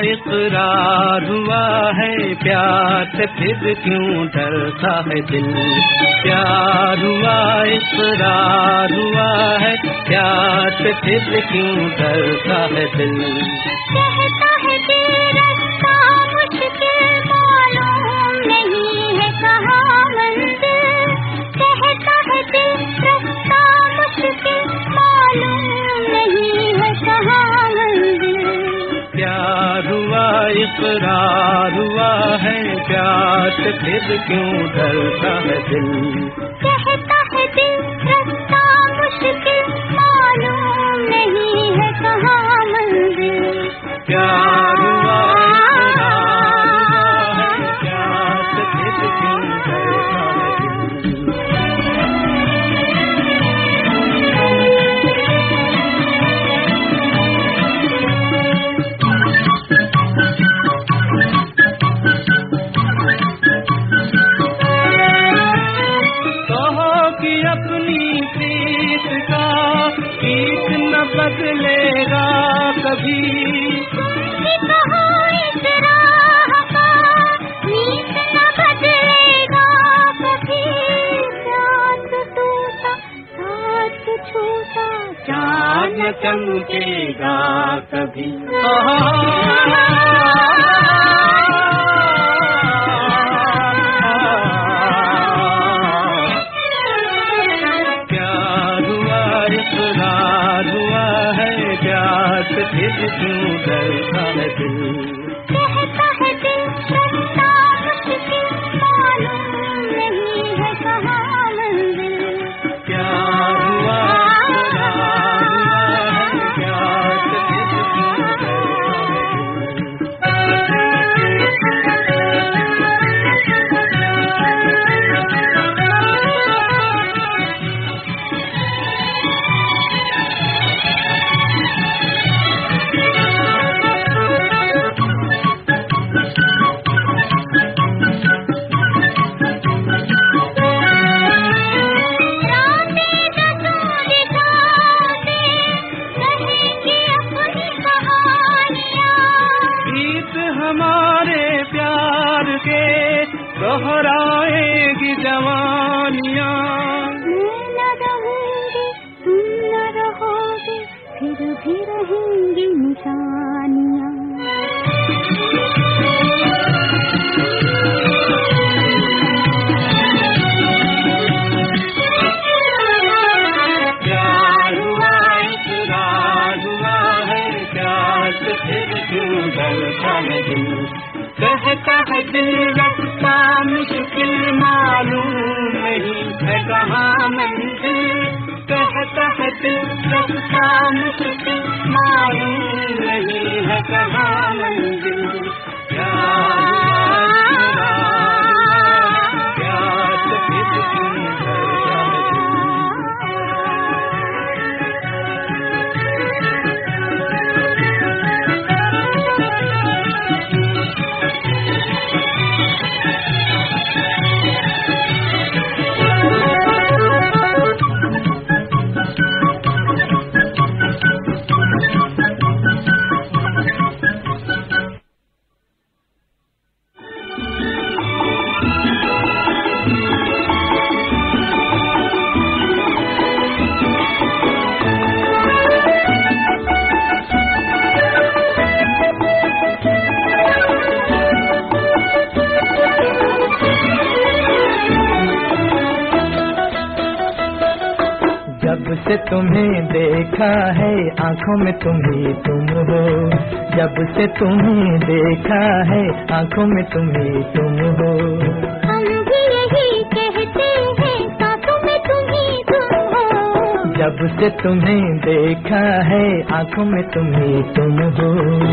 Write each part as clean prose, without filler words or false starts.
इकरार हुआ है प्यार से फिर क्यों डरता है दिल। प्यार हुआ इकरार हुआ है प्यार से फिर क्यों डरता है दिल। कहता है दिल रास्ता मुश्किल मालूम नहीं है कहाँ मंजिल। कहता है दिल रास्ता मुश्किल मालूम नहीं है कहाँ मंजिल। प्यार हुआ इकरार हुआ है प्यार से फिर क्यों डरता है दिल। कहता है दिल रास्ता मुश्किल मालूम नहीं है कहाँ मंजिल। प्यार हुआ इकरार हुआ है प्यार से फिर क्यों डरता है दिल। अपनी प्रीत का गीत न बदलेगा कभी। कहो इस राह का गीत न बदलेगा कभी। साथ टूटा साथ छूटा चांद चमकेगा कभी। इकरार हुआ है प्यार से फिर क्यों डरता है दिल। कहता है दिल रास्ता मुश्किल मालूम नहीं है कहाँ मंजिल। प्यार हुआ इकरार हुआ है प्यार से फिर क्यों डरता है दिल। हमारे प्यार के दोहराएगी जवानियाँ। मैं न रहूंगी तुम न रहोगे फिर भी रहेंगी निशानियाँ। प्यार हुआ इकरार हुआ है प्यार से फिर क्यों डरता है दिल। कहता है दिल रास्ता मुश्किल मालूम नहीं है कहाँ मंजिल। कहता है दिल रास्ता मुश्किल मालूम नहीं है कहाँ मंजिल। प्यार से फिर क्यों डरता है दिल। जब से तुम्हें देखा है आँखों में तुम ही तुम हो। जब से तुम्हें देखा है आँखों में तुम ही तुम हो। हम भी यही कहते हैं साथों में तुम ही तुम हो। जब से तुम्हें देखा है आँखों में तुम ही तुम हो।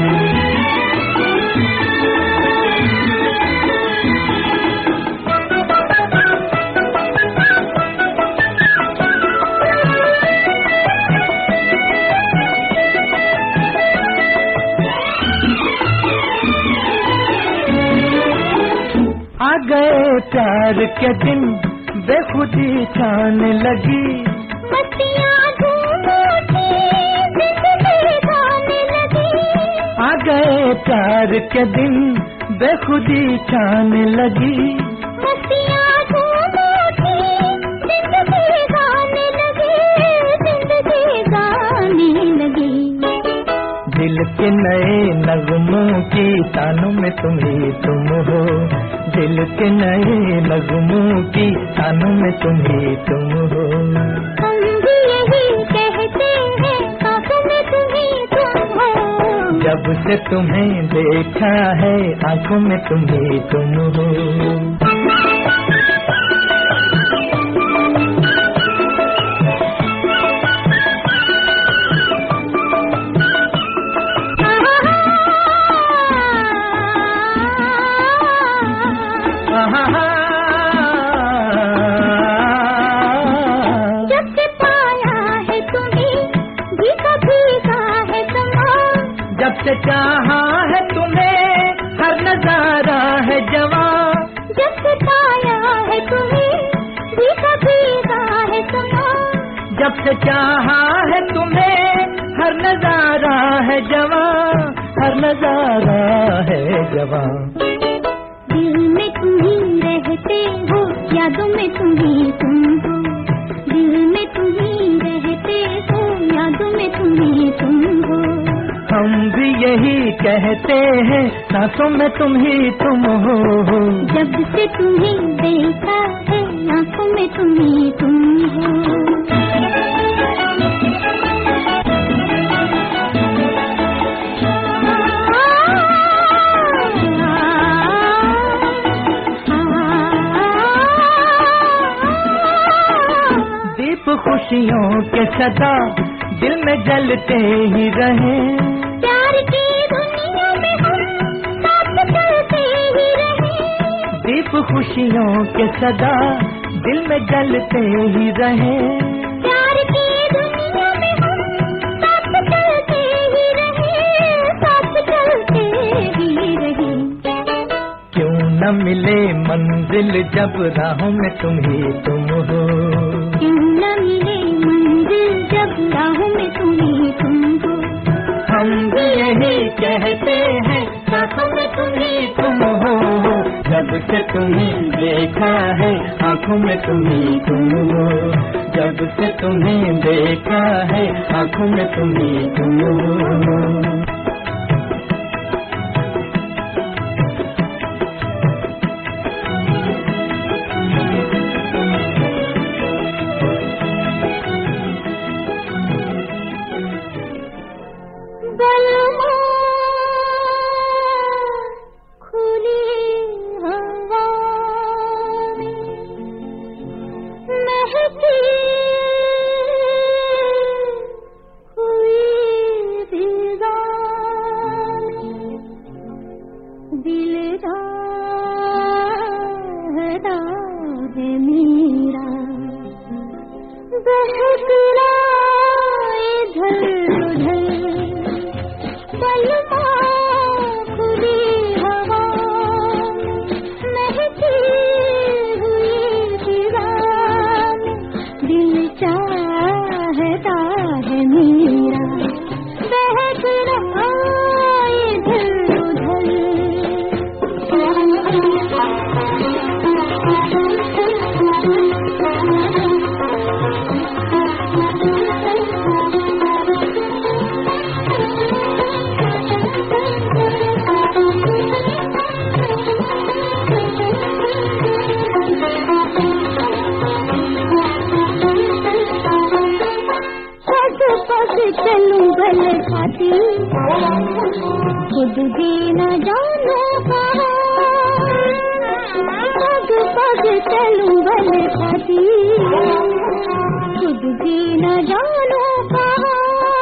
आ गए प्यार के दिन बेखुदी छाने लगी। मस्तियाँ झूम उठी जिंदगी गाने लगी। आ गए प्यार प्यार के दिन बेखुदी छाने लगी, मस्तियाँ झूम उठी, जिंदगी गाने लगी, जिंदगी गाने लगी। दिल के नए नगमों की तानों में तुम ही तुम हो, दिल के नए नगमों की तानों में तुम ही तुम हो। हम भी यही कहते हैं, आँखों में तुम ही तुम हो। जब से तुम्हें देखा है, आँखों में तुम ही तुम हो। जब से पाया है तुम्हें, भीगा भीगा है समा, जब से चाहा है तुम्हें, हर नजारा है जवां। जब से पाया है तुम्हें, भीगा भीगा है समा, जब से चाहा है तुम्हें, हर नजारा है जवां, हर नजारा है जवां। दिल में तुम ही रहते हो, यादों में तुम ही तुम हो। दिल में तुम ही रहते हो, यादों में तुम ही तुम हो। हम भी यही कहते हैं, सांसों में तुम ही तुम हो। जब से तुम्हें देखा है, आँखों में तुम ही तुम हो। दीप खुशियों के सदा दिल में जलते ही रहे, प्यार की दुनिया में हम साथ चलते ही रहे। दीप खुशियों के सदा दिल में जलते ही रहे, प्यार की दुनिया में हम साथ चलते ही रहे, साथ चलते ही रहे। क्यों न मिले मंजिल जब राहों में तुम ही तुम हो। क्यों न मिले मंजिल जब राहों में तुम ही तुम हो। हम भी यही कहते हैं, सांसों में तुम ही तुम हो। जब से तुम्हें देखा है, आँखों में तुम ही तुम हो। जब से तुम्हें देखा है, आँखों में तुम ही तुम हो। चलूं भले खाती, खुद भी न जानो कहाँ। पग पग चलूं भले खाती, खुद भी न जानो कहाँ।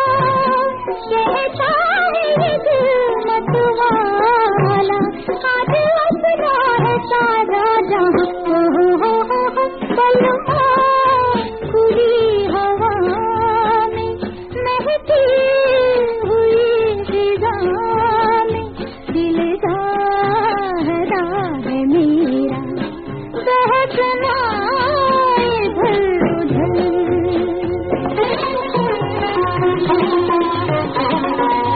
कहता है दिल मत वाला, आज अपना है सारा जहाँ। बलमा खुली हवा में महकी हुई फिजा में, दिल चाहता है मेरा बहकना इधर उधर।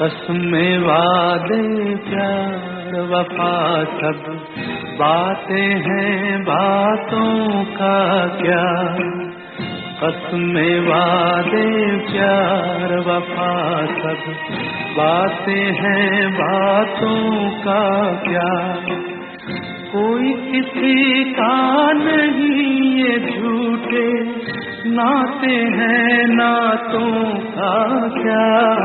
कसमें वादे प्यार वफा सब बातें हैं बातों का क्या। कसमें वादे प्यार वफा सब बातें हैं बातों का क्या। कोई किसी का नहीं ये झूठे नाते हैं नातों का क्या।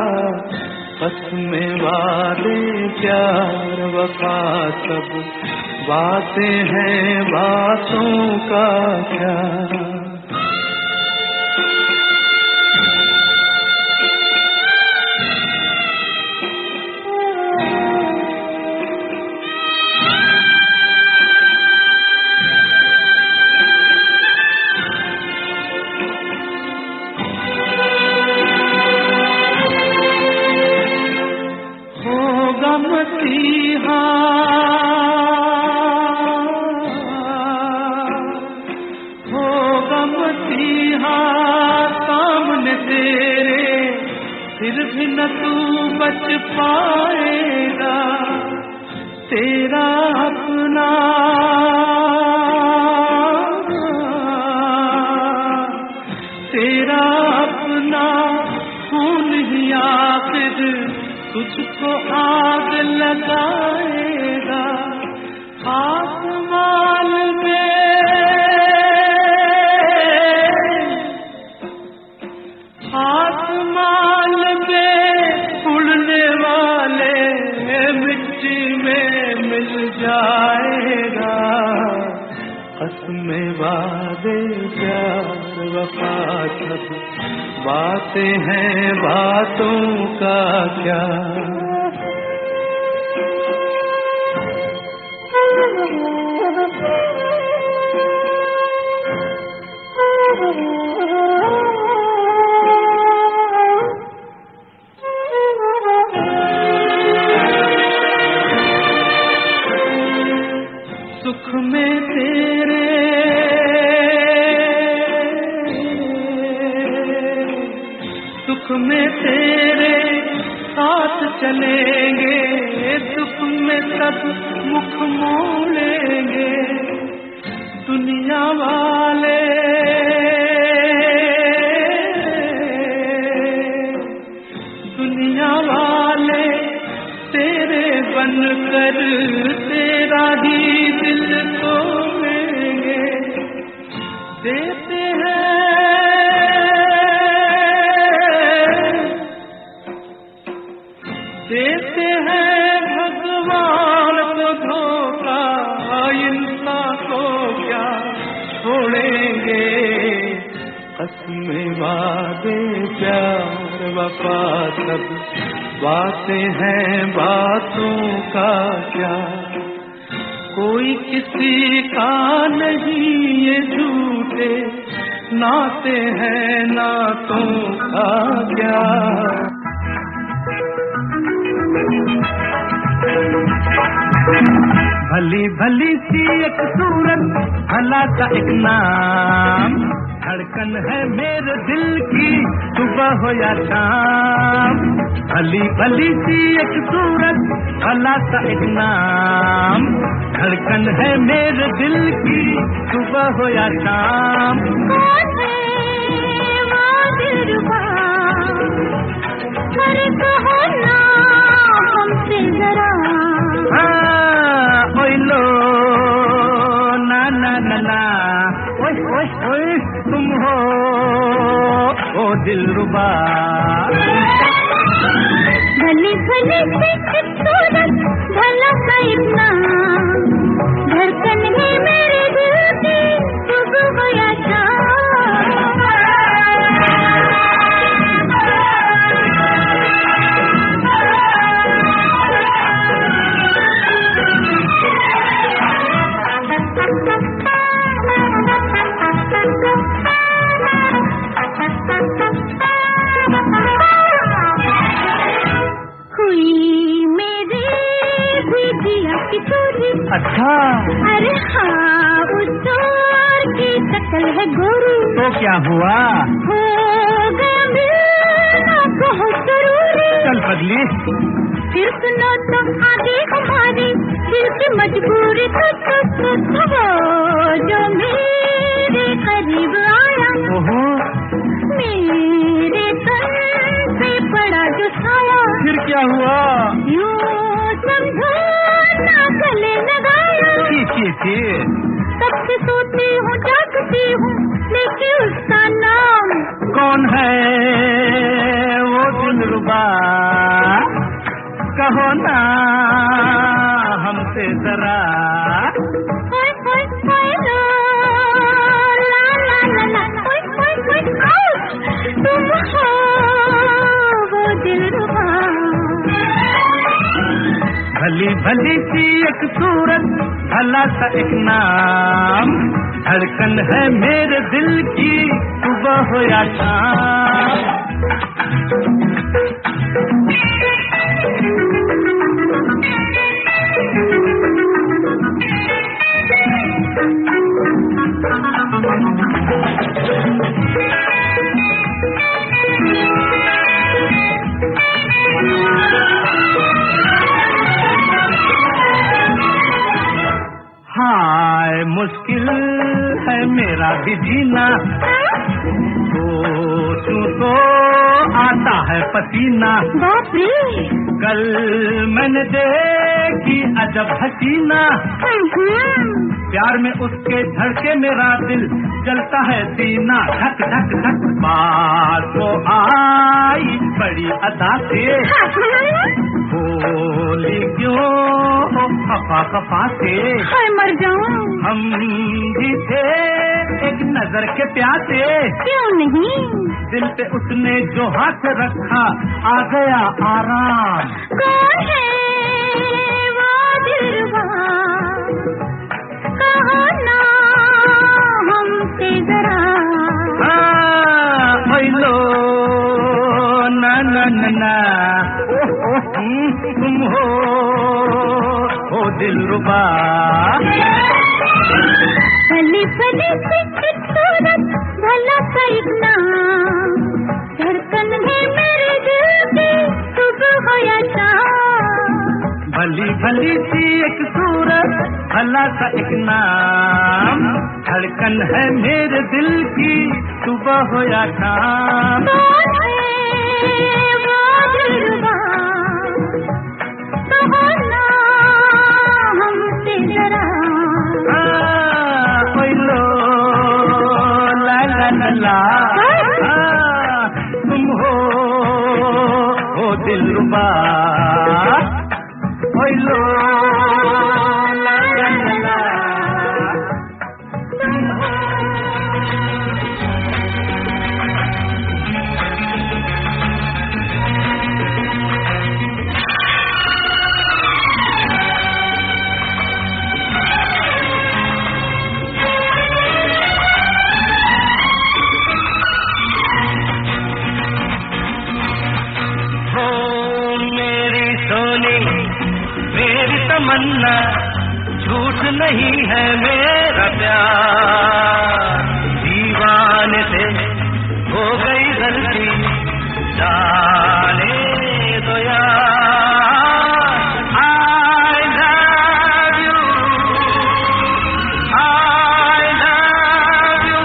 कसमें वादे प्यार वफा सब बातें हैं बातों का क्या। फिर भी न तू बच पाएगा तेरा अपना। तेरा अपना खून ही आखिर तुझको आग लगाएगा। आसमान में उड़ने वाले मिट्टी में मिल जाएगा। कसमें वादे प्यार वफा सब बातें हैं बातों का क्या। सुख में तेरे सुख में तेरे साथ चलेंगे दुख में सब मुख मोड़ेंगे। दुनिया वाले तेरे बनकर तेरा ही दिल तोड़ेंगे। देते हैं भगवान को धोखा इंसान को क्या छोड़ेंगे। कसमें वादे प्यार वफा सब बातें हैं बातों का क्या। कोई किसी का नहीं ये झूठे नाते हैं नातों का क्या। भली भली सी एक सूरत भला का एक नाम। धड़कन है मेरे दिल की सुबह हो या शाम। भली भली सी एक सूरत भला सा एक नाम। धड़कन है मेरे दिल की सुबह हो या शाम। कौन है वो दिलरुबा कर कहो ना हमसे जरा। ओए लो ना ना ना ना ओए ओए ओए तुम हो ओ दिलरुबा। भली भली सी सूरत भला सा एक नाम। धड़कन है मेरे दिल की सुबह हो या अच्छा। अरे हाँ उस दौर की शक्ल है गोरी। तो क्या हुआ? हो गया मिलना बहुत जरूरी। चल पगली। फिर सुनो तो आगे हमारी दिल की मजबूरी तो वो जो मेरे करीब आया, मेरे तन पे पड़ा जो छाया। फिर क्या हुआ? यूं समझो ना गले लगाया। सबसे सोती हूँ जागती हूँ लेकिन उसका नाम कौन है वो दिलरुबा? कहो ना हमसे जरा। तुम हो वो दिलरुबा। भली भली सी एक सूरत, भला सा एक नाम, धड़कन है मेरे दिल की सुबह हो या शाम। हाय मुश्किल है मेरा भी जीना, सोचूं तो आता है पसीना। बाप रे! कल मैंने देखी अजब हसीना, प्यार में उसके धड़के मेरा दिल जलता है सीना। धक धक धक बात वो आई बड़ी अदा से, बोली क्यों खफा खफा से। मर जाऊं। हम भी थे एक नजर के प्यासे, क्यों नहीं? दिल पे उसने जो हाथ रखा आ गया आराम। कौन है वो दिलरुबा? कहो ना हमसे जरा। लो ना ना ना ना, तुम हो दिलरुबा। भली भली सी सूरत, भला सा एक नाम, धड़कन है मेरे दिल की सुबह हो या शाम। भली भली सी एक सूरत, भला सा एक नाम, धड़कन है मेरे दिल की सुबह हो या शाम। कौन है वो दिलरुबा? कहो ना हमसे जरा। लो ला ला ला ला, तुम हो दिलरुबा। लो ला ला ला ला, तमन्ना झूठ नहीं है मेरा प्यार, दीवाने से हो गई गलती जाने दो यार। I love you, I love you।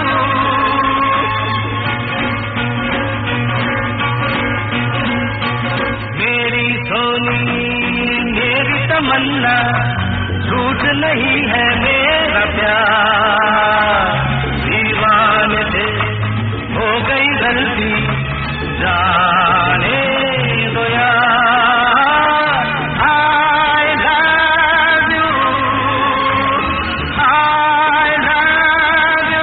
मेरी सोनी मेरी तमन्ना झूठ नहीं है मेरा प्यार, दीवाने से हो गई गलती जाने दो यार। I love you, I love you।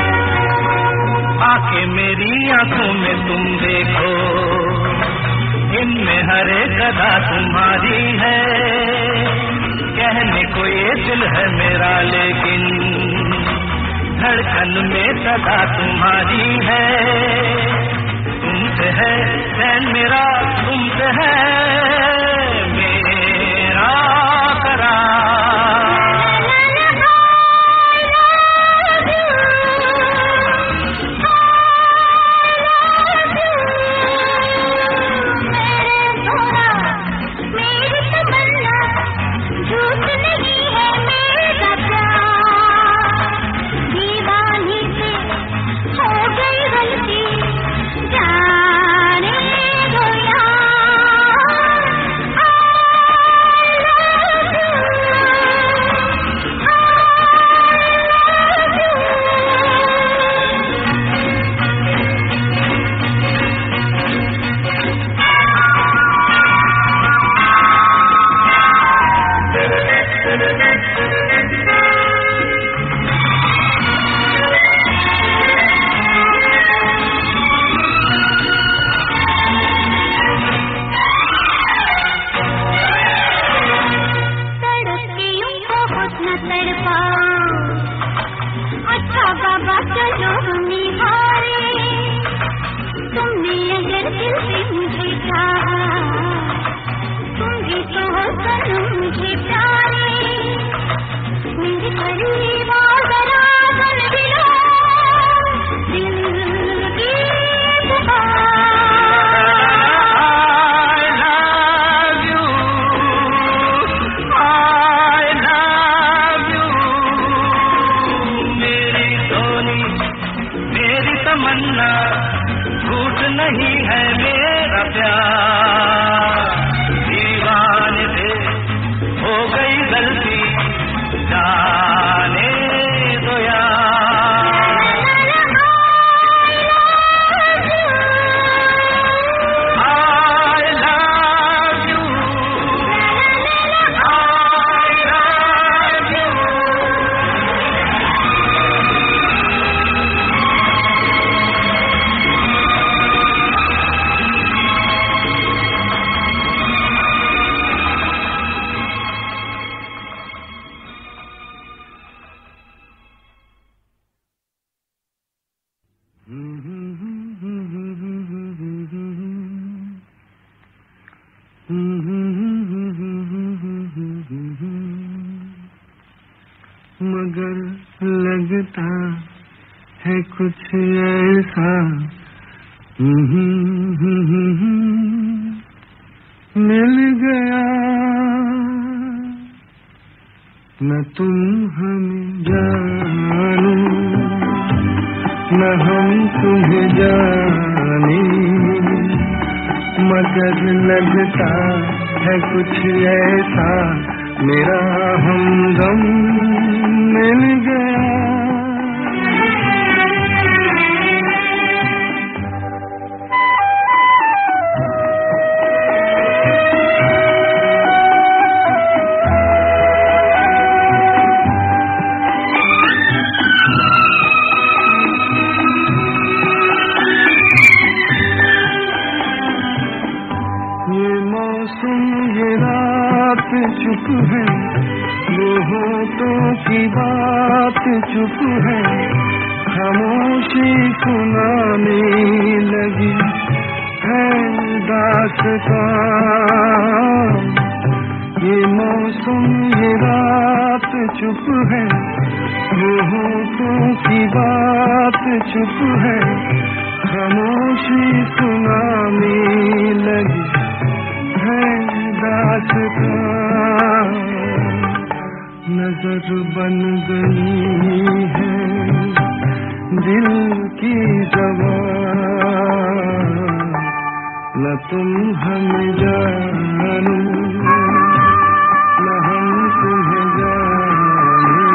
आके मेरी आंखों में तुम देखो, इनमें हर एक अदा तुम्हारी है, कहने को ये दिल है मेरा लेकिन धड़कन में सदा तुम्हारी है। तुमसे है चैन मेरा, तुमसे है मेरा करार। मगर लगता है कुछ ऐसा मिल गया, न तुम हमें जानो न हम तुम्हें जाने, मगर लगता है कुछ ऐसा मेरा हमदम मिल गया। ये मौसम ये रात चुप है, वो होठों की बात चुप है, खामोशी सुनाने लगी है दास्तां। ये मौसम ये रात चुप है, वो होठों की बात चुप है, खामोशी सुनाने लगी है दास्तां। नजर बन गई है दिल की ज़बान, न तुम हमें जानो न हम तुम्हें जाने,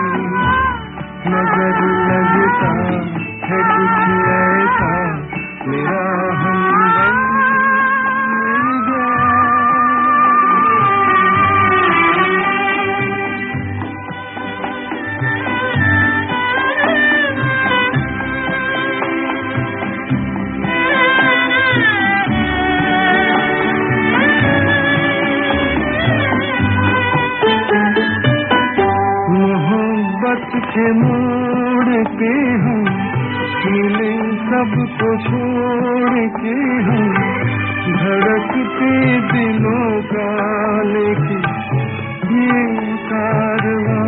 मगर लगता है कुछ ऐसा मेरा हमदम मिल गया। सबको छोड़ के हम धड़कते दिलों का लेके ये कारवां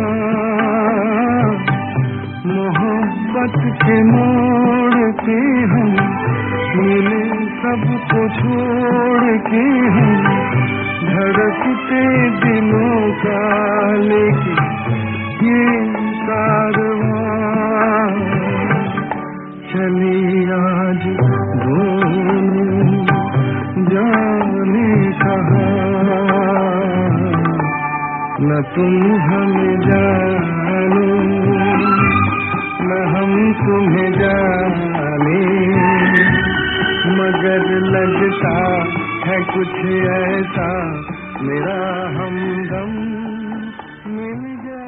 मोहब्बत के मोड़ पे हम मिले सबको छोड़ के हम धड़कते दिलों का लेके ये कारवां चली आज दोनों जाने कहाँ न तुम हमें जानो न हम तुम्हें जाने मगर लगता है कुछ ऐसा मेरा हमदम मिल गया।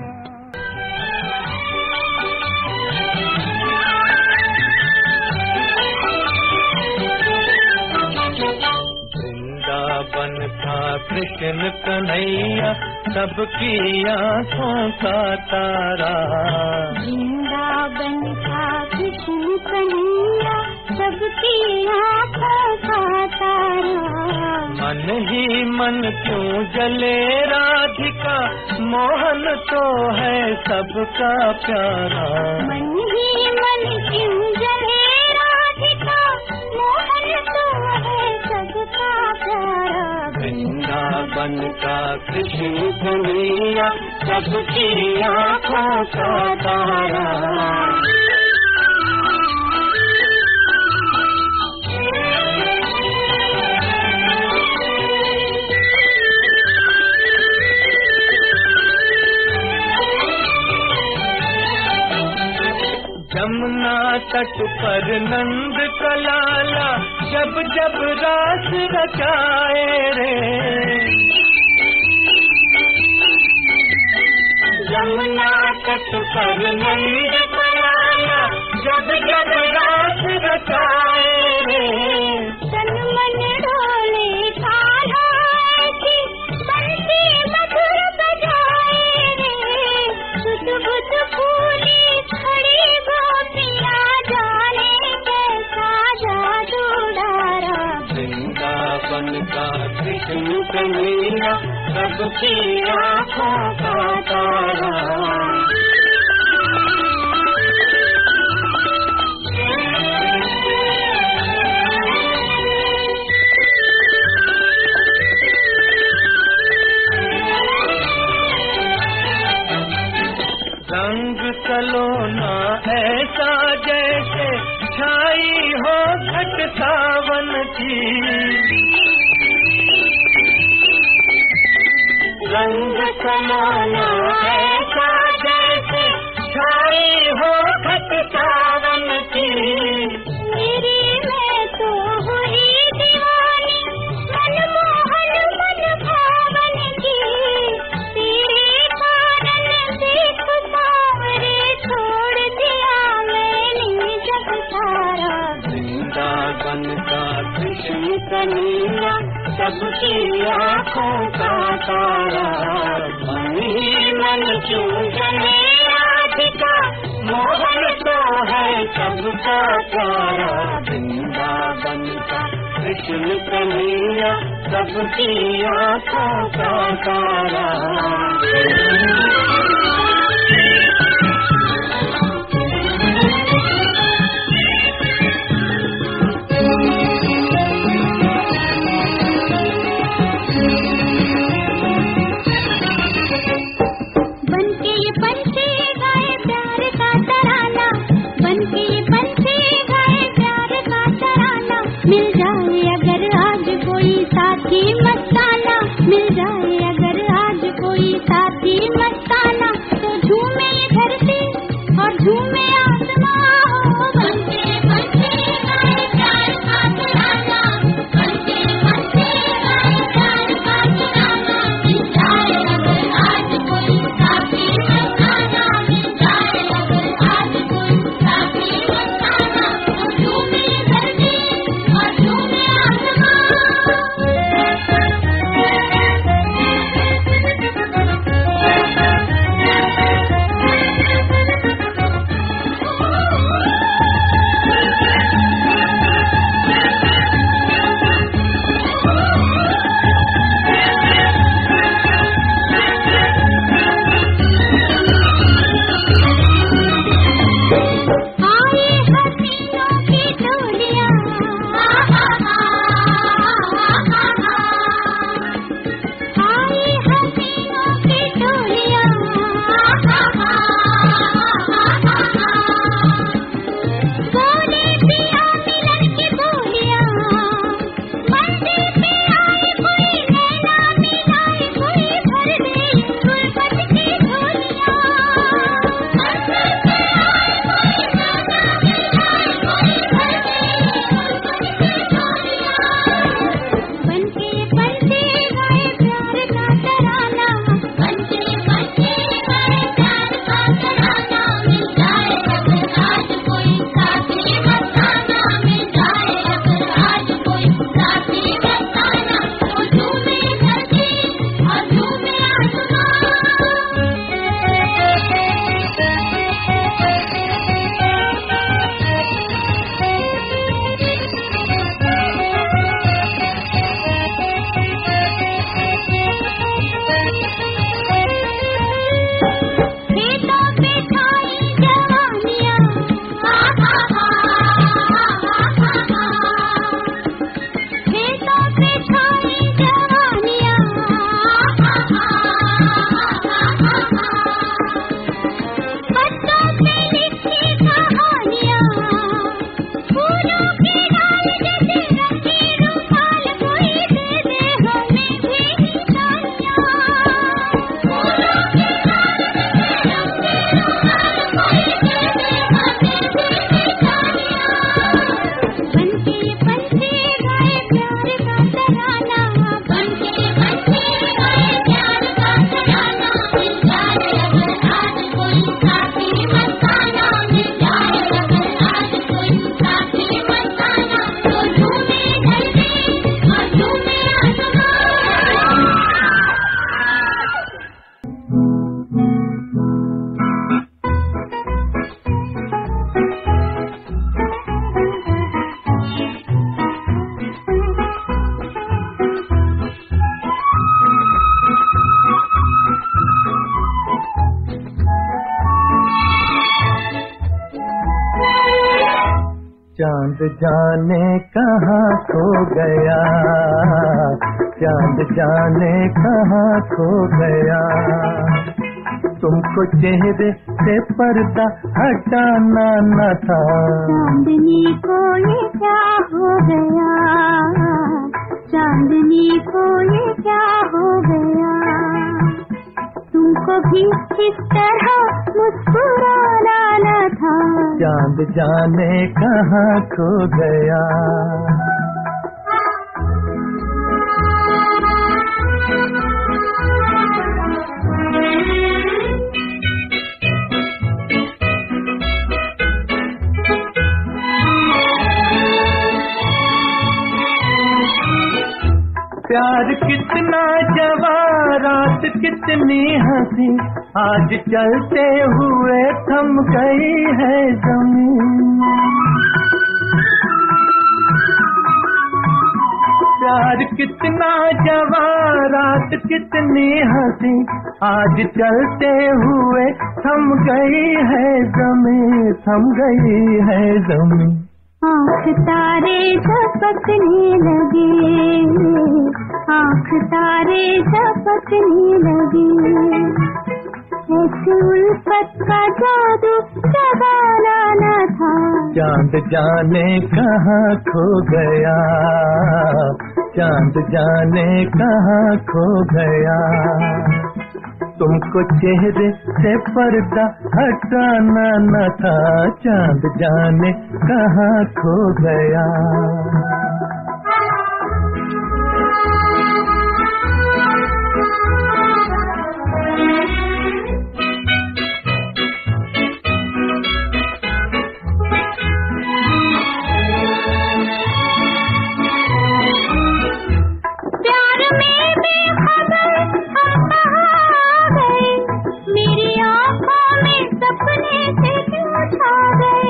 वृंदावन था कृष्ण कन्हैया सबकी आँखों का तारा। वृंदावन था कृष्ण कन्हैया सबकी आँखों का तारा। मन ही मन क्यों जले राधिका मोहन तो है सबका प्यारा। मन ही मन क्यों जले राधिका मोहन तो है सबका प्यारा। वृंदावन का कृष्ण कन्हैया सबकी आँखों का तारा। यमुना तट पर नंद का लाला जब जब रास रचाए रे। यमुना तट पर नंद का लाला जब जब रास रचाए रे। तन मन डोले कान्हा की बंसी मधुर बजाए रे। सुध बुध फूली खड़ी गोपियाँ जाने कैसा जादू डारा। वृंदावन का कृष्ण कन्हैया सबकी आँखों का तारा। रंग सलोना ऐसा जैसे छाई हो घट सावन की। रंग सलोना ऐसा जैसे छाई हो घट सावन की। मेरी मैं तो हुई दीवानी मनमोहन मन भावन की। तेरे कारण देख सावरे छोड़ दिया मैंने जग सारा। वृंदावन का कृष्ण कन्हैया सबकी आँखों का तारा। मन ही मन क्यों जले राधिका मोहन तो है सबका प्यारा। वृंदावन का कृष्ण कन्हैया सबकी आँखों का तारा। बनके ये पंछी गाए प्यार का तराना। बनके ये पंछी गाए प्यार का तराना। मिल जाए अगर आज कोई साथी मस्ताना। मिल जाए अगर आज कोई साथी मस्ताना। तो झूमे ये धरती और झूमे आसमां हो। बनके ये पंछी गाए प्यार का तराना। बनके ये पंछी गाए प्यार का तराना। मिल जाए अगर आज कोई साथी मस्ताना। मिल जाए अगर आज कोई साथी मस्ताना। तो झूमे ये धरती और झूमे ये पंछी गाए प्यार का तराना, बन के ये पंछी गाए प्यार का तराना। मिल जाए अगर आज कोई साथी मस्ताना, मिल जाए अगर आज कोई साथी मस्ताना, तो झूमे धरती और झूमे आसमान। चांद जाने कहाँ खो गया, चांद जाने कहाँ खो गया। तुमको चेहरे से पर्दा हटाना न था। चांदनी को ये क्या हो गया, चांदनी को ये क्या हो गया। तुमको भी इस तरह मुस्कुराना न था। चांद जाने कहाँ खो गया। प्यार कितना जवा, रात कितनी हंसी, आज चलते हुए थम गई है जमीन। प्यार कितना जवा, रात कितनी हंसी, आज चलते हुए थम गई है जमीन, थम गई है जमीन। आँख तारे झपकने लगे, आँख तारे झपकने लगे। ऐसे उल्फत का जादू जगाना न था। चांद जाने कहाँ खो गया, चांद जाने कहाँ खो गया। तुमको चेहरे से पर्दा हटाना न था। चांद जाने कहाँ खो गया। प्यार में बेखबर हम कहाँ गए, मेरी आँखों में सपने से क्यों छा गए।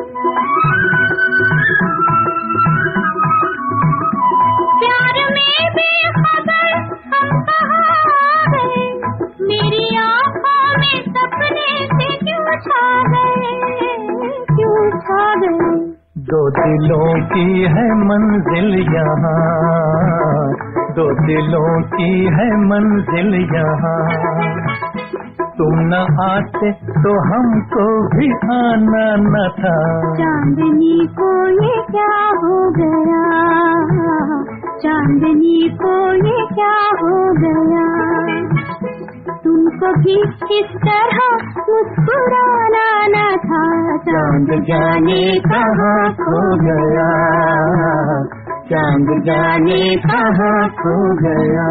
प्यार में बेखबर हम कहाँ गए, मेरी आँखों में सपने से क्यों छा गए, क्यों छा गए। दो दिलों की है मंजिल यहाँ, दो दिलों की है मंजिल यहाँ। तुम न आते तो हमको भी आना न था। चांदनी को ये क्या हो गया, चांदनी को ये क्या हो गया। तुमको भी इस तरह मुस्कुराना न था। चांद जाने कहाँ खो गया, चांद जाने कहाँ खो गया।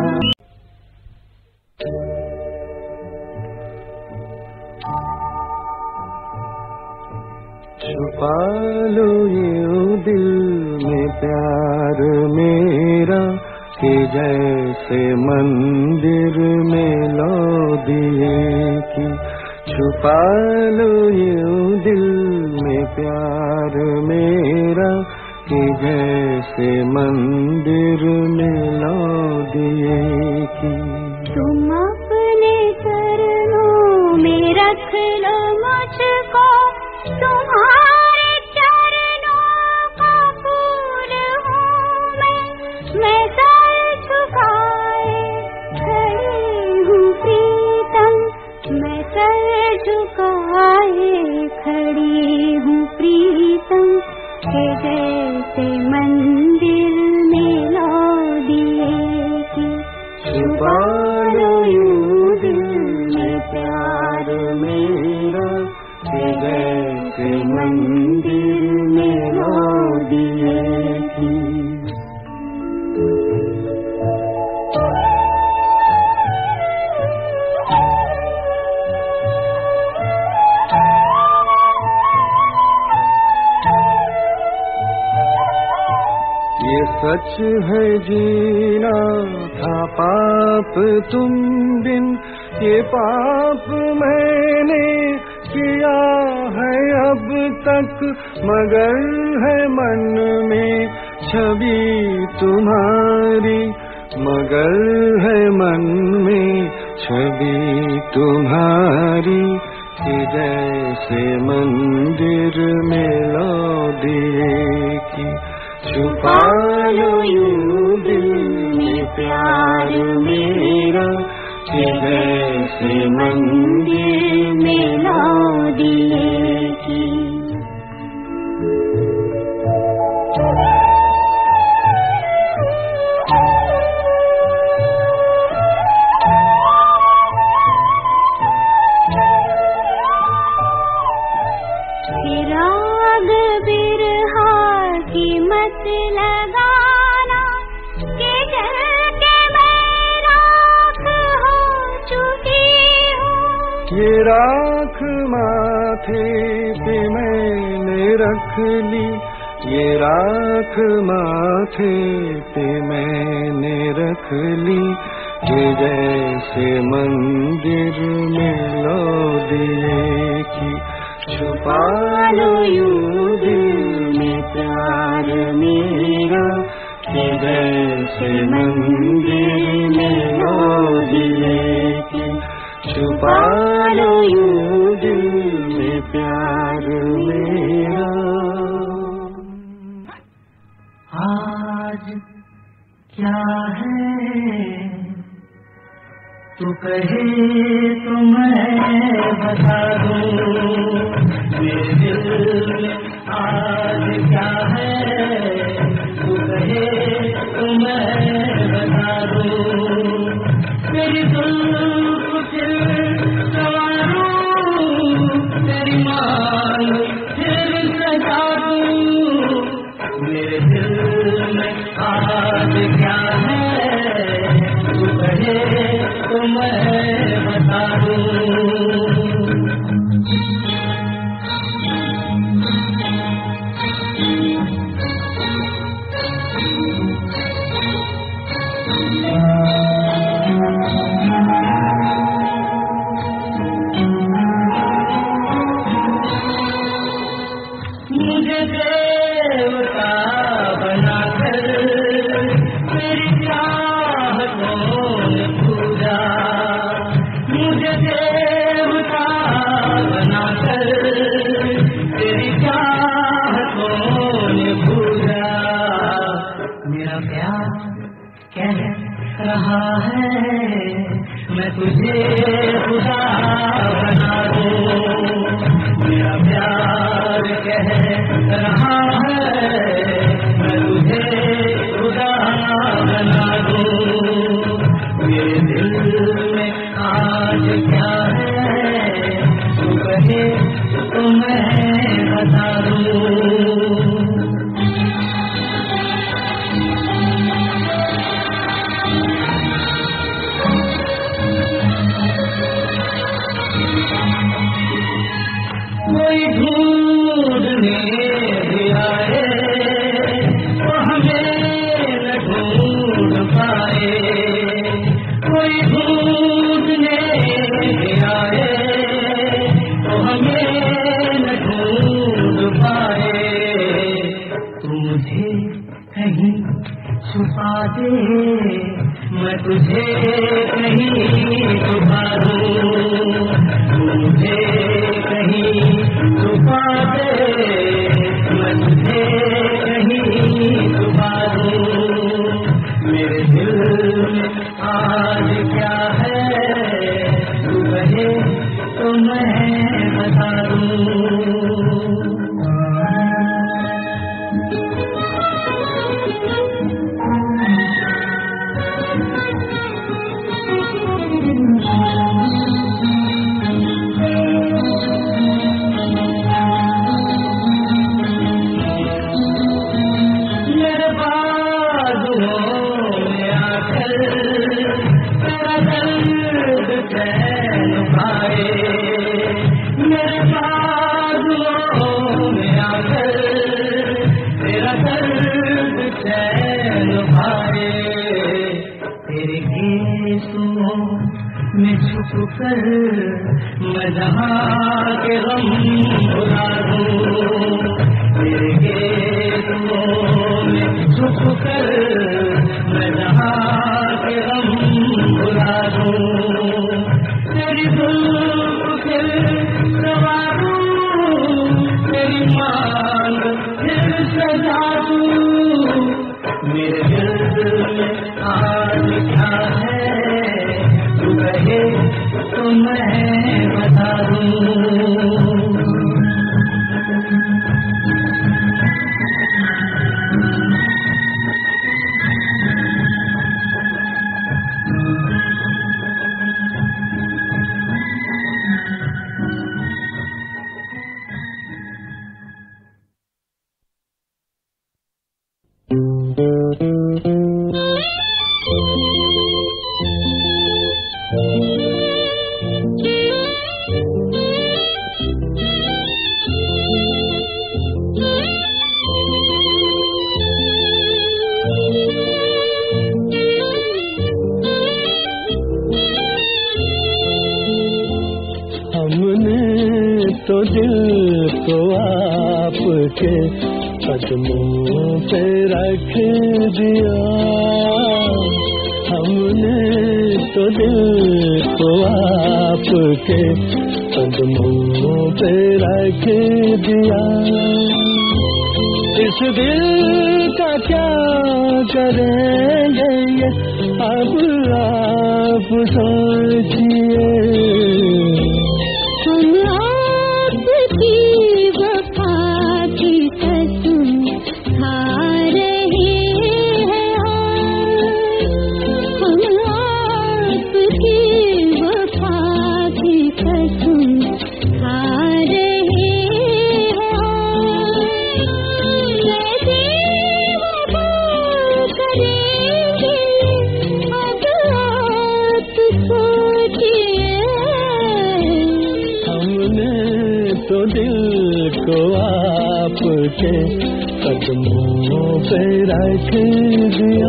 छुपा लो ये दिल में प्यार मेरा, कि जैसे मंदिर में लो दिए की। छुपा लो ये दिल में प्यार मेरा, कि जैसे मंदिर में लो दिए की। तुम अपने चरणों में रख लो मुझको, तुम्हारे चरणों का फूल हूँ मैं सर झुकाए खड़ी हूँ प्रीतम, मैं सर झुकाए खड़ी हूँ प्रीतम। के जैसे मंदिर में लो दिए की। छुपा लो यूं दिल में प्यार मेरा, कि जैसे मंदिर ये सच है जीना था पाप तुम बिन, ये पाप मैंने किया है अब तक, मगर है मन में छवि तुम्हारी, मगर है मन में छवि तुम्हारी, कि जैसे मंदिर में लो दिए की छुपा लो यूं दिल में प्यार मेरा, कि जैसे मंदिर में लो दिए की। राग बिरहा की मत लगाना, के जल के मैं राख हो चुकी हूँ। ये राख माथे पे मैंने रख ली, ये राख माथे पे मैंने रख ली, कि जैसे मंदिर में लो दिए की छुपा लो यूं दिल में प्यार मेरा, कि जैसे मंदिर में लो दिए की छुपा लो यूं दिल में प्यार मेरा। आज क्या है तू कहे तो मैं बता दूं, मेरे दिल में आज क्या है तू कहे तो मैं बता दूं, तेरी जुल्फ़ दिल सवारूं, तेरी मान फिर सजा दूं, मेरे दिल में आज क्या है तू कहे तो मैं बता दूं। मुझे देवता बनाकर तेरी चाहतों ने पूजा, मुझे देवता बनाकर तेरी चाहतों ने पूजा, मेरा प्यार कह रहा है मैं तुझे खुदा बना दूं, मेरा प्यार कह रहा है मैं तुझे खुदा बना दूं, मेरे दिल में आज क्या है तू कहे तो मैं बता दूं। कोई ढूंढने भी आए तो हमें न ढूंढ पाए, कोई ढूंढने भी आए तो हमें न ढूंढ पाए, तू मुझे कहीं छुपा दे मैं तुझे कहीं छुपा दूं, मुझे कहीं छुपा दे मैं तुझे कहीं छुपा दूं, मेरे दिल में आज क्या है तू कहे तो मैं बता दूं। मेरे बाजुओं में आकर तेरा दर्द चुप कर मैं जहाँ के गम भुला दूं, तेरे गेटों में चुप कर मैं जहाँ के गम भुला दूं, तेरी धूप फिर सवा दूं, तेरी मांग फिर सजा दूं, मेरे दिल में आज क्या है तू कहे तो मैं बता दूं। तो दिल को आपके कदमों पे रख दिया, हमने तो दिल को आपके कदमों पे रख दिया, इस दिल का क्या करेंगे ये अब आप सोचिए, आपके कदमों पे रख दिया।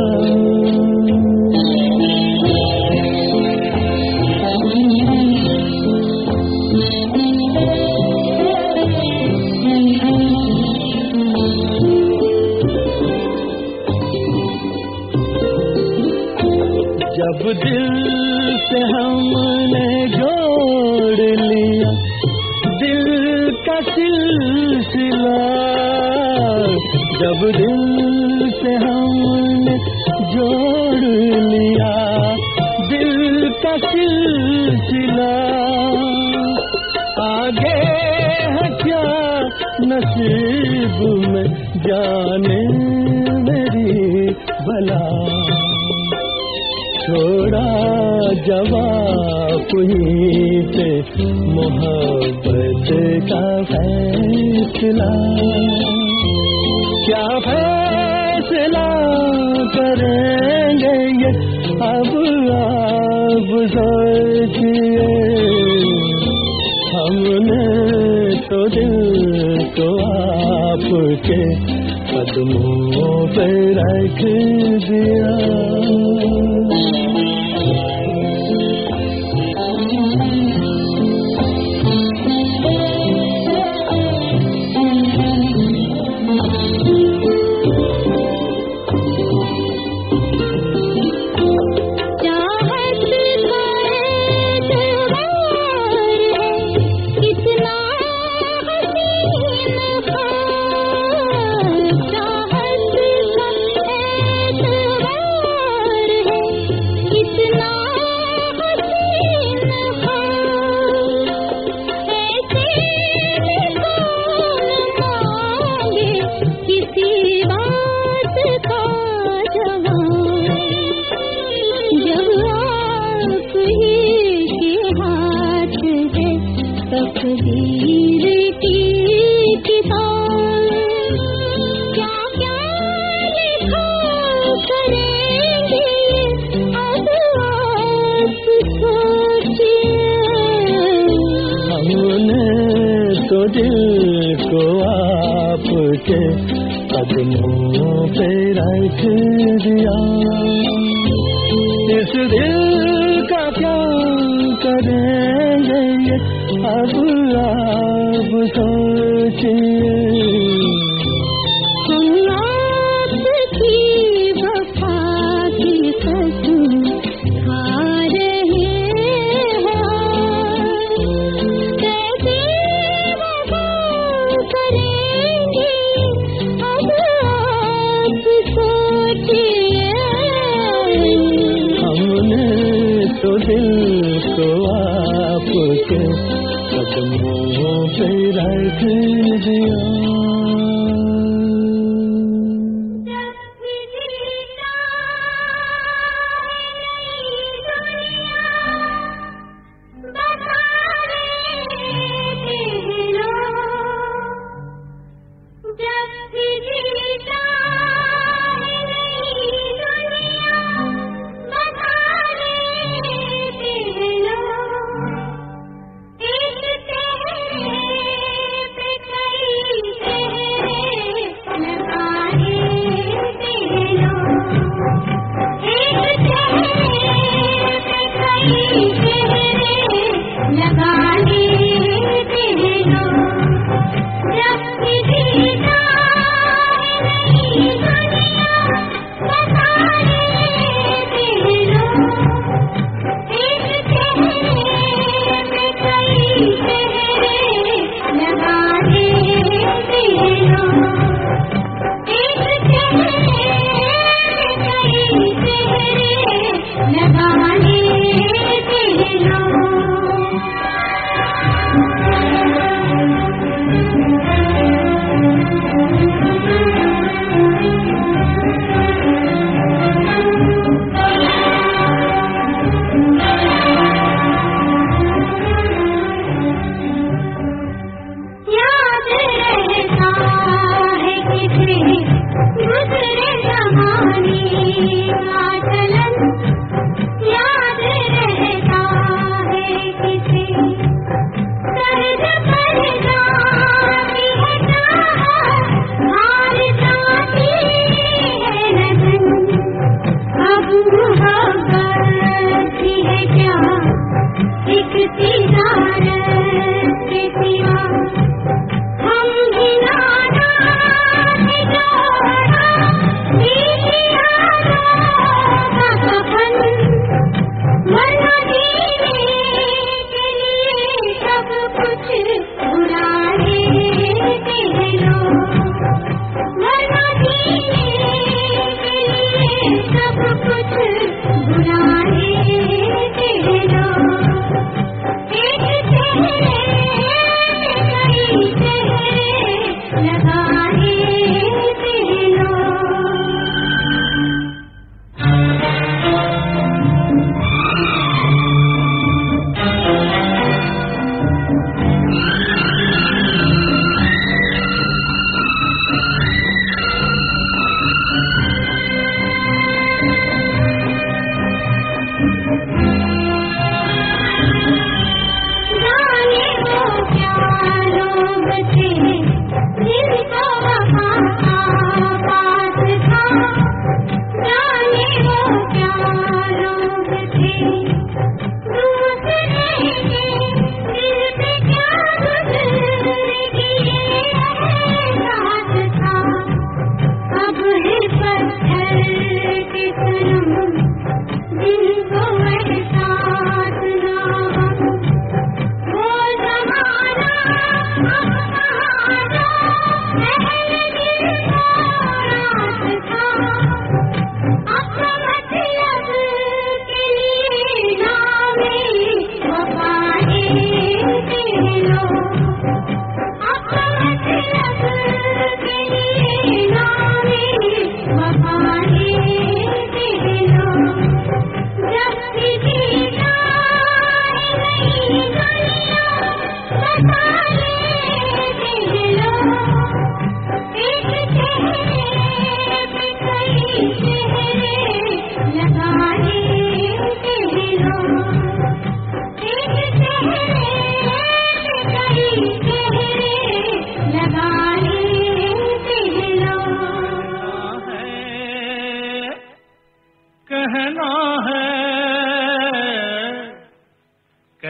जब दिल से हमने जोड़ लिया दिल का सिलसिला, जब दिल से हमने जोड़ लिया दिल का सिलसिला, आगे है क्या नसीब में जाने मेरी भला, छोड़ा जवाब ही पे मोहब्बत का फैसला, क्या फैसला करेंगे ये अब आप सोचिए, हमने तो दिल को आपके कदमों पे रख दिया। तो दिल को आपके कदमों पे रख दिया, इस दिल का क्या करेंगे ये अब आप सोचिए। आपकी वफा की कसम खा रहे हैं, कैसे वफा करेंगे अब आप सोचिए। हमने तो दिल को आपके कदमों पे रख दिया।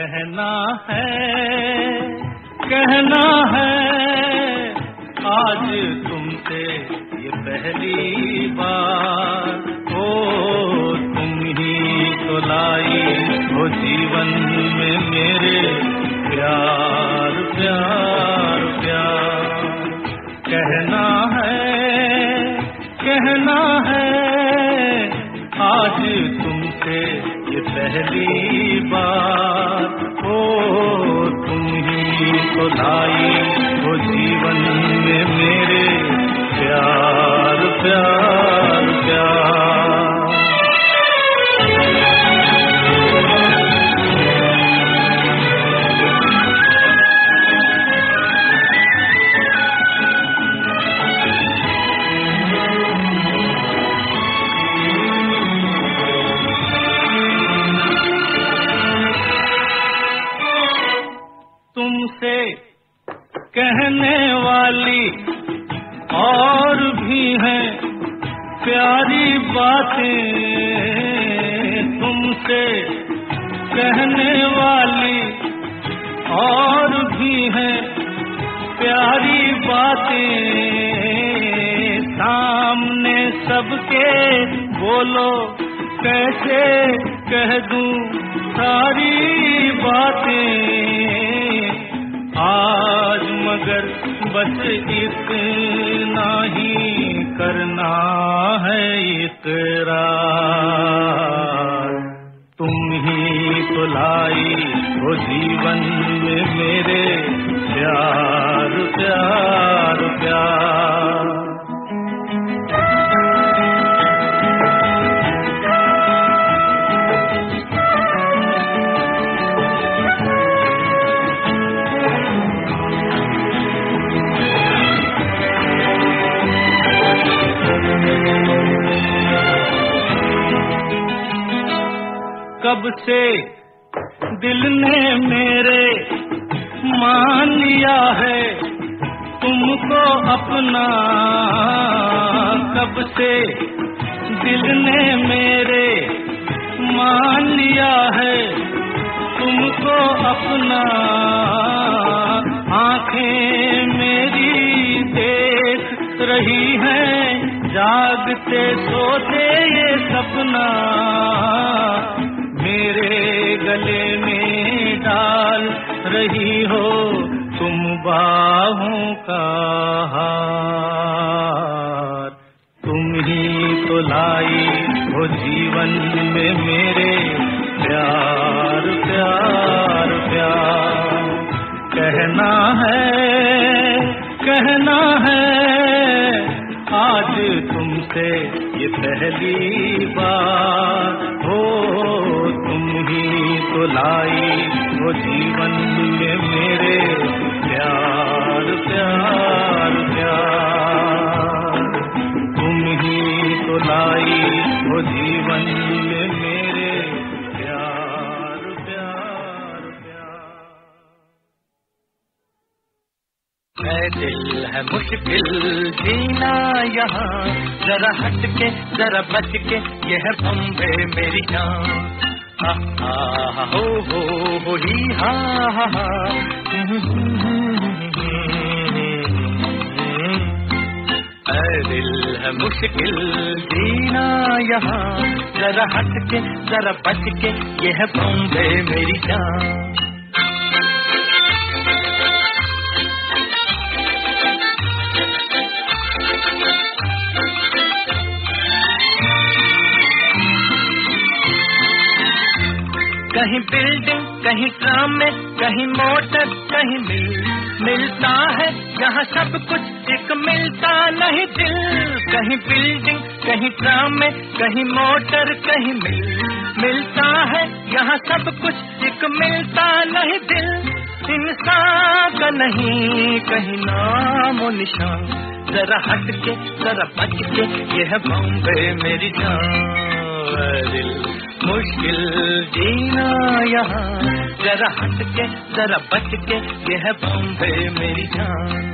कहना है आज तुमसे ये पहली बार। ओ तुम ही तो लाई हो जीवन में मेरे प्यार प्यार प्यार। कहना है आज तुमसे ये पहली बार। ओ तुम ही तो लाई हो जीवन में मेरे प्यार प्यार प्यार। तुमसे कहने वाली और भी हैं प्यारी बातें। तुमसे कहने वाली और भी हैं प्यारी बातें। सामने सबके बोलो कैसे कह दूं सारी बातें। आज मगर बस इतना ही करना है इकरार। तुम ही तो लाई हो जीवन में मेरे प्यार प्यार प्यार। कब से दिल ने मेरे मान लिया है तुमको अपना। कब से दिल ने मेरे मान लिया है तुमको अपना। आंखें मेरी देख रही हैं जागते सोते ये सपना। मेरे गले में डाल रही हो तुम बाहों का हार। तुम ही तो लाई हो जीवन में मेरे प्यार प्यार प्यार। कहना है आज तुमसे ये पहली बार। हो तुम ही तो लाई हो जीवन में मेरे प्यार प्यार प्यार। तुम ही तो लाई हो जीवन में मेरे प्यार प्यार प्यार। है दिल है मुश्किल जीना यहाँ, जरा हट के जरा बच के ये है बम्बे मेरी जान। हो ही हा हा। दिल है मुश्किल जीना यहाँ, जरा हट के जरा बच के ये है बम्बे मेरी जान। कहीं बिल्डिंग कहीं ट्राम में कहीं मोटर कहीं मिलता है यहाँ सब कुछ एक मिलता नहीं दिल। कहीं बिल्डिंग कहीं ट्राम में कहीं मोटर कहीं मिलता है यहाँ सब कुछ एक मिलता नहीं दिल। इंसान का नहीं कहीं नामो निशान, जरा हट के जरा बच के ये है बॉम्बे मेरी जान। दिल मुश्किल जीना यहाँ, जरा हट के जरा बच के ये है बॉम्बे मेरी जान।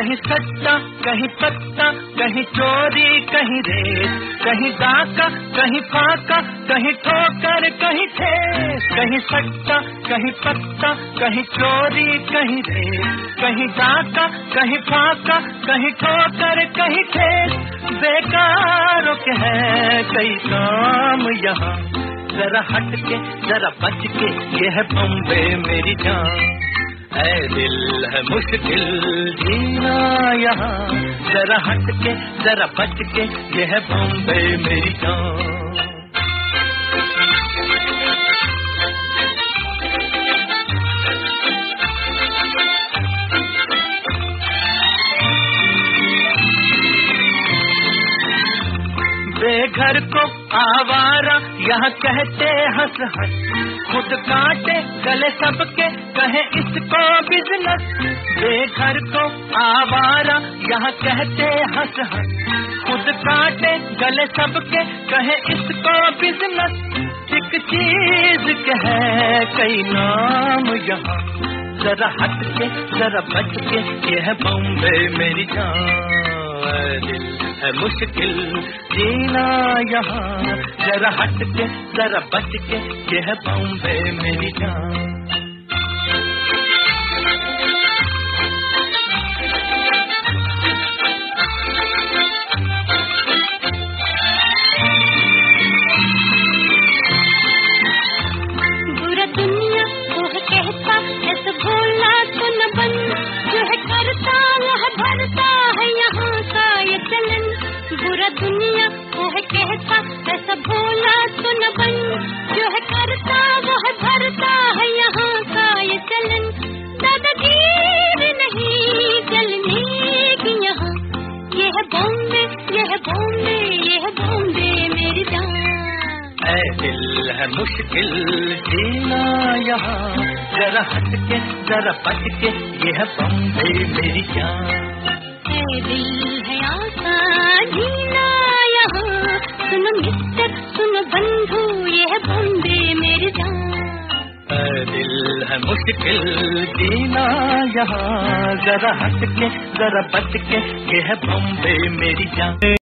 कहीं सट्टा कहीं पत्ता, कहीं चोरी कहीं रेत, कहीं डाका कहीं फाका, कहीं ठोकर कहीं ठेस। कहीं सट्टा कहीं पत्ता, कहीं चोरी कहीं रेत, कहीं डाका कहीं फाका, कहीं ठोकर कहीं ठेस। बेकारों के है कई काम यहाँ, जरा हट के जरा बच के, ये है बॉम्बे मेरी जान। ऐ दिल है मुश्किल जीना यहाँ, जरा हट के जरा बच के, ये है बॉम्बे मेरी जान। बेघर को आवारा यहाँ कहते हंस हंस, खुद काटे गले सबके कहे इसको बिजनेस। बेघर को आवारा यहाँ कहते हंस हंस, खुद काटे गले सबके कहे इसको बिजनेस। एक चीज के है कई नाम यहाँ, जरा हट के जरा बच के, ये है बॉम्बे मेरी जान। दिल है मुश्किल जीना यहाँ, जरा हट के जरा बच के, ये है बॉम्बे मेरी जान। बुरा दुनिया वो है कहता ऐसा भोला तो न बन, जो है करता वो है भरता है यहाँ का ये चलन। बुरा दुनिया वो है कहता ऐसा भोला तो न बन, जो है करता वो है भरता है यहाँ का ये चलन। दादागीर नहीं चलने की यहाँ, ये है बॉम्बे ये है बॉम्बे ये है बॉम्बे मेरी जान। ऐ दिल है मुश्किल जीना यहाँ, जरा हट के जरा बच के, ये है बॉम्बे मेरी जान। ऐ दिल है आसान जीना यहाँ, सुनो मिस्टर सुनो बंधु, ये है बॉम्बे मेरी जान। ऐ दिल है मुश्किल जीना यहाँ, जरा हट के जरा बच के, ये है बॉम्बे मेरी जान।